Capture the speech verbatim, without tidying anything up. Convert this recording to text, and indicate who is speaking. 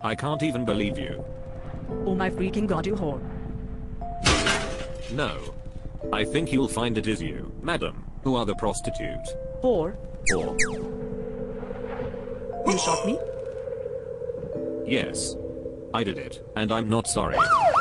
Speaker 1: I can't even believe you.
Speaker 2: Oh my freaking god, you whore.
Speaker 1: No. I think you'll find it is you, madam, who are the prostitute.
Speaker 2: Whore?
Speaker 1: Or,
Speaker 2: You shot me?
Speaker 1: yes. I did it, and I'm not sorry.